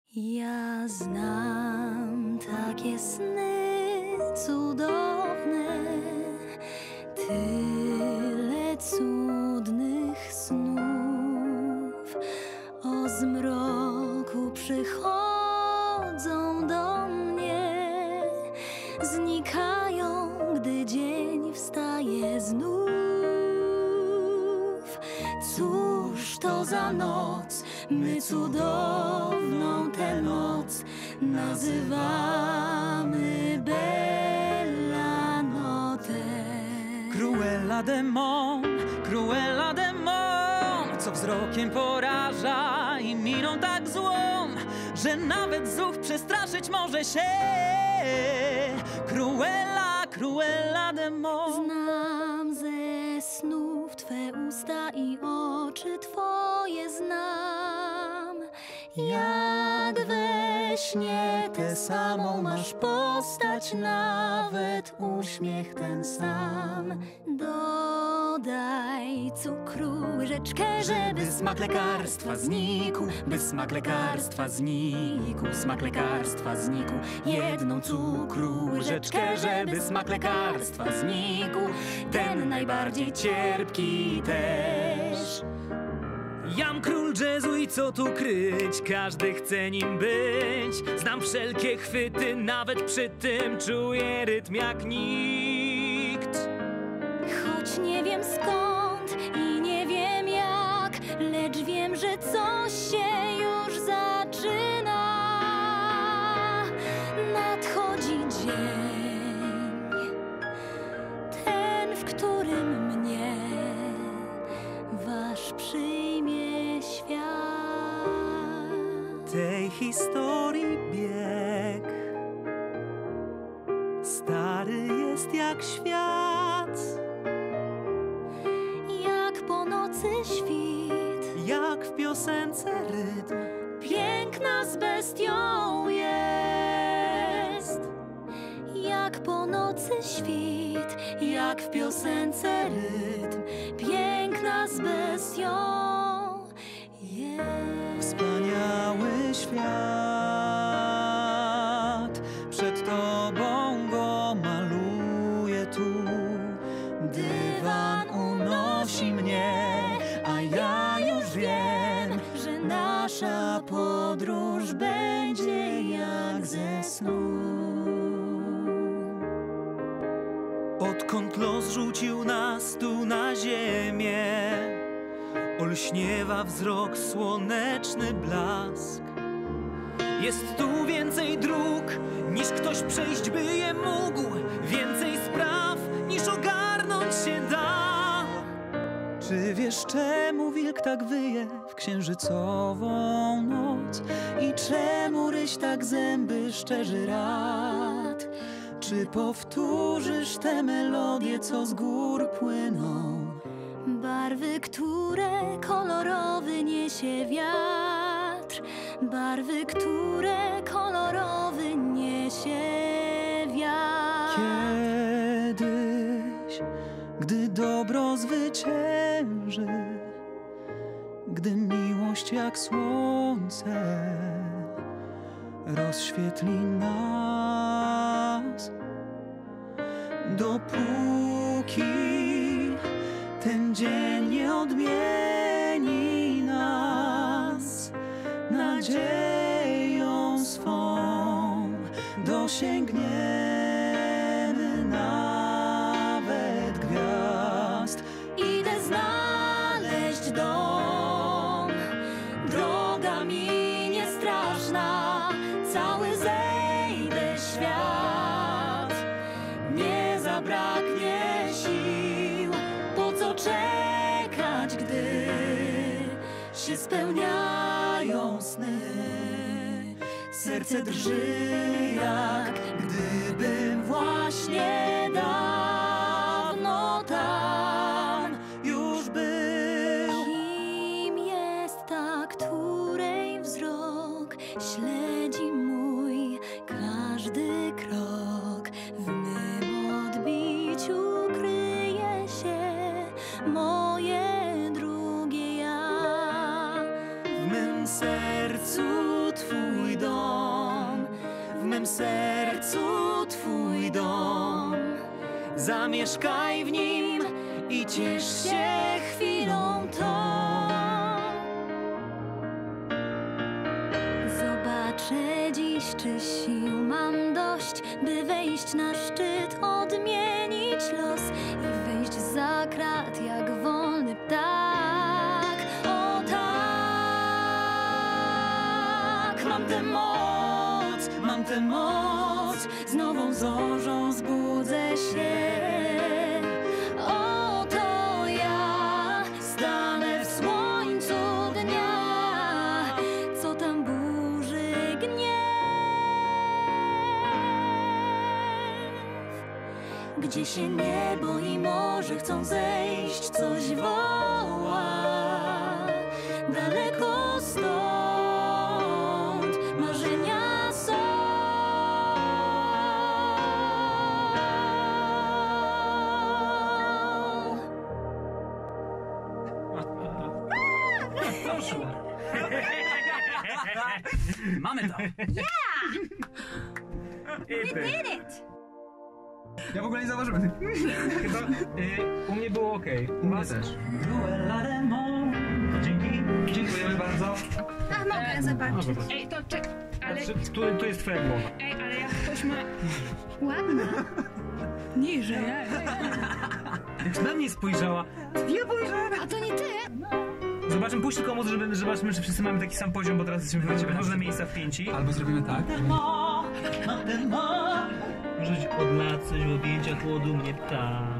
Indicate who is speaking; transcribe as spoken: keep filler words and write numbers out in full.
Speaker 1: Ja znam takie sny cudowne, tyle cudnych snów. O zmroku przychodzą do mnie, znikają, gdy dzień wstaje znów. Cóż to za noc, my cudowną tę noc nazywamy Bella Notte.
Speaker 2: Cruella de Mon, Cruella de Mon, co wzrokiem poraża i miną tak złą, że nawet zuch przestraszyć może się. Cruella, Cruella de Mon.
Speaker 1: Znam ze snów Twe usta i oczy Twoje znam. Jak we śnie tę samą masz postać, nawet uśmiech ten sam. Dodaj cukru łyżeczkę, żeby smak lekarstwa znikł, by smak lekarstwa znikł, smak lekarstwa znikł. Jedną cukru łyżeczkę, żeby smak lekarstwa znikł, ten najbardziej cierpki też.
Speaker 2: Jam król jazzu i co tu kryć, każdy chce nim być. Znam wszelkie chwyty, nawet przy tym czuję rytm jak nikt.
Speaker 1: Choć nie wiem skąd i nie wiem jak, lecz wiem, że coś się już zaczyna. Nadchodzi dzień, ten, w którym mnie Wasz przyjmie świat.
Speaker 2: Tej historii bieg stary jest jak świat,
Speaker 1: Jak po nocy świt,
Speaker 2: jak w piosence rytm,
Speaker 1: piękna z bestią jest. Jak po nocy świt, jak w piosence rytm, piękna z bestią jest.
Speaker 2: wspaniały świat, przed Tobą go maluję tu. Dywan unosi mnie, a ja już wiem,
Speaker 1: że nasza podróż będzie jak ze snu.
Speaker 2: Odkąd los rzucił nas tu na ziemię, olśniewa wzrok słoneczny blask. Jest tu więcej dróg, niż ktoś przejść by je mógł, więcej spraw, niż ogarnąć się da. Czy wiesz, czemu wilk tak wyje w księżycową noc? I czemu ryś tak zęby szczerzy rad? Czy powtórzysz te melodie, co z gór płyną?
Speaker 1: Barwy, które kolorowy niesie wiatr, barwy, które kolorowy niesie wiatr.
Speaker 2: Kiedyś, gdy dobro zwycięży, gdy miłość jak słońce rozświetli nas, dopóki ten dzień nie odmieni nas nadzieją swą, dosięgniemy nawet gwiazd.
Speaker 1: Idę znaleźć dom, droga mi niestraszna, cały zejdę świat, nie zabraknie sił. Po co czekać, gdy się spełniają sny? Serce drży, jak gdybym właśnie dawno tam już był. Kim jest ta, której wzrok śledzi mój każdy krok? W mym odbiciu kryje się moje drugie ja.
Speaker 2: W mym sercu Twój dom.
Speaker 1: sercu twój dom. Zamieszkaj w nim i ciesz się chwilą tą. Zobaczę dziś, czy sił mam dość, by wejść na szczyt, odmienić los i wyjść za krat jak wolny ptak. O tak, mam tę moc, mam tę moc, z nową zorzą zbudzę się. Oto ja stanę w słońcu dnia, co tam burzy gniew. Gdzie się niebo i morze chcą zejść, coś woła. Daleko stąd marzenia są.
Speaker 2: Mamy to!
Speaker 3: Ja w ogóle nie zauważyłem.
Speaker 4: Chyba y, u mnie było ok. U mnie też. Dzięki. Dziękujemy bardzo.
Speaker 5: A mogę zobaczyć.
Speaker 4: No, zobacz.
Speaker 5: Ej, to czek, ale...
Speaker 4: Znaczy, tu, tu jest twoja głowa.
Speaker 5: Ej, ale jak ktoś ma... Ładna. Niżej.
Speaker 2: Jak na mnie spojrzała, ja spojrzałem.
Speaker 5: A to nie ty?
Speaker 2: Zobaczmy, puść tylko muzykę, żeby zobaczmy, czy wszyscy mamy taki sam poziom, bo teraz jesteśmy w różne miejsca w pięci.
Speaker 3: Albo zrobimy tak.
Speaker 2: Możesz od lat coś w objęciach chłodu mnie ptać.